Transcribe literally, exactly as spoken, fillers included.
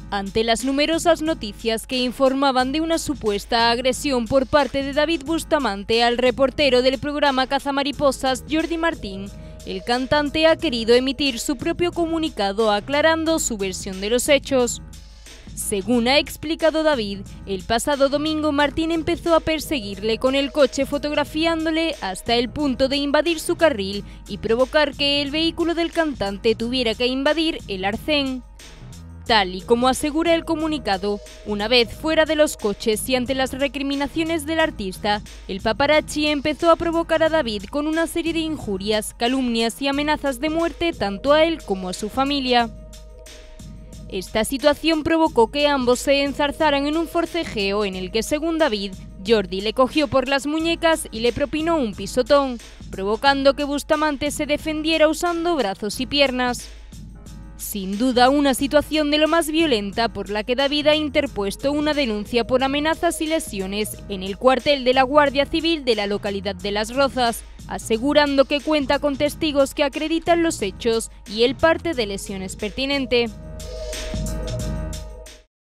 Ante las numerosas noticias que informaban de una supuesta agresión por parte de David Bustamante al reportero del programa Cazamariposas Jordi Martín, el cantante ha querido emitir su propio comunicado aclarando su versión de los hechos. Según ha explicado David, el pasado domingo Martín empezó a perseguirle con el coche fotografiándole hasta el punto de invadir su carril y provocar que el vehículo del cantante tuviera que invadir el arcén. Tal y como asegura el comunicado, una vez fuera de los coches y ante las recriminaciones del artista, el paparazzi empezó a provocar a David con una serie de injurias, calumnias y amenazas de muerte tanto a él como a su familia. Esta situación provocó que ambos se enzarzaran en un forcejeo en el que, según David, Jordi le cogió por las muñecas y le propinó un pisotón, provocando que Bustamante se defendiera usando brazos y piernas. Sin duda, una situación de lo más violenta por la que David ha interpuesto una denuncia por amenazas y lesiones en el cuartel de la Guardia Civil de la localidad de Las Rozas, asegurando que cuenta con testigos que acreditan los hechos y el parte de lesiones pertinente.